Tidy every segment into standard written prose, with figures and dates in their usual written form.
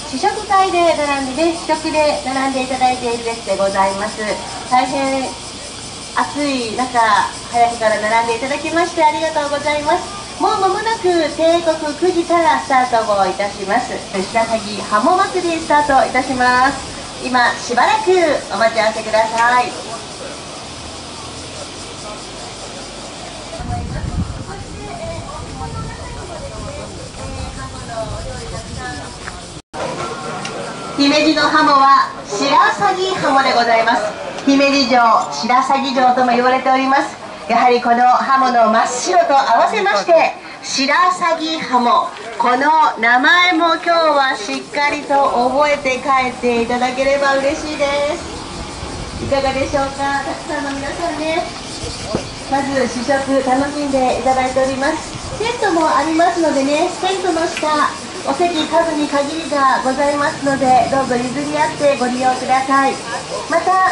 試食会で並んでね、試食で並んでいただいている列でございます。大変暑い中、早くから並んでいただきましてありがとうございます。もう間もなく定刻9時からスタートをいたします。白鷺ハモ祭りスタートいたします。今しばらくお待ち合わせください。姫路のハモは白鷺ハモでございます。姫路城、白鷺城とも言われております。やはりこのハモの真っ白と合わせまして白鷺ハモ、この名前も今日はしっかりと覚えて帰っていただければ嬉しいです。いかがでしょうか。たくさんの皆さんね、まず試食楽しんでいただいております。テントもありますのでね、テントの下お席数に限りがございますので、どうぞ譲り合ってご利用ください。また、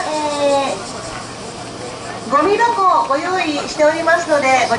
ゴミ箱ご用意しておりますので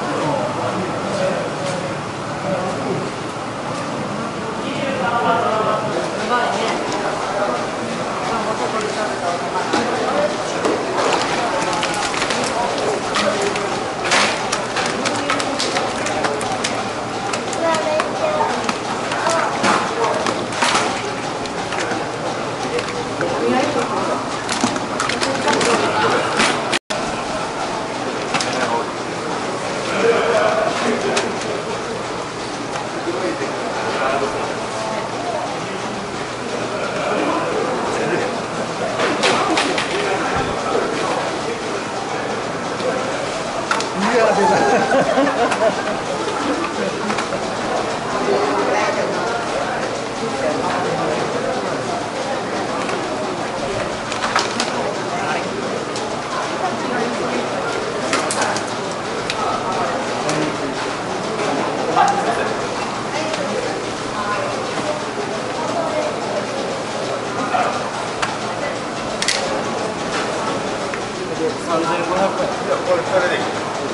これそれでいい。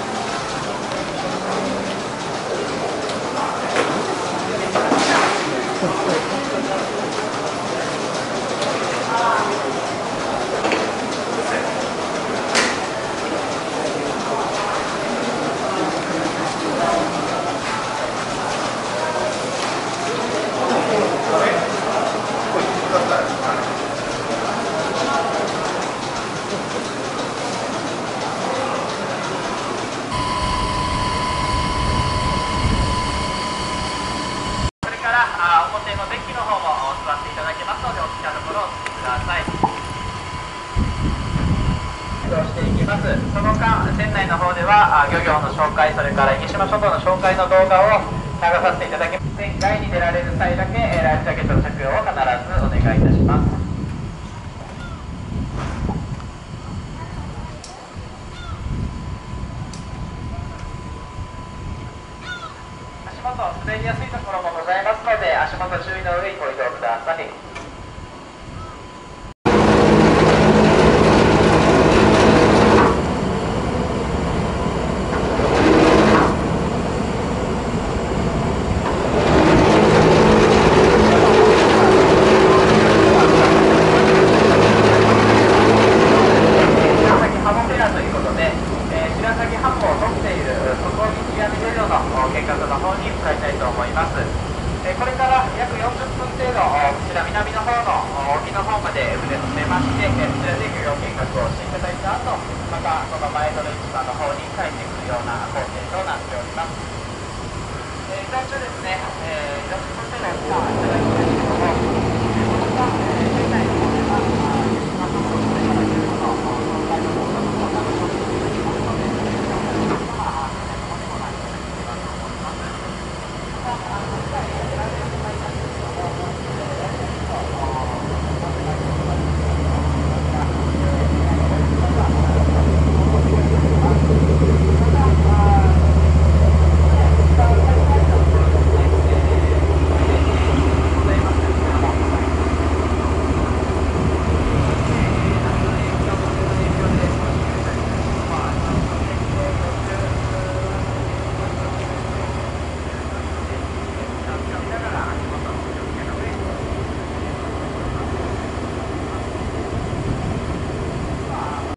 表のデッキの方も座っていただけますので、お好きなところをお進みください。していきます。その間、店内の方では漁業の紹介、それから池島諸島の紹介の動画を流させていただきます。船外に出られる際だけライフジャケットの着用を必ずお願いいたします。足元滑りやすいところもございますので、足元注意の上にご移動ください。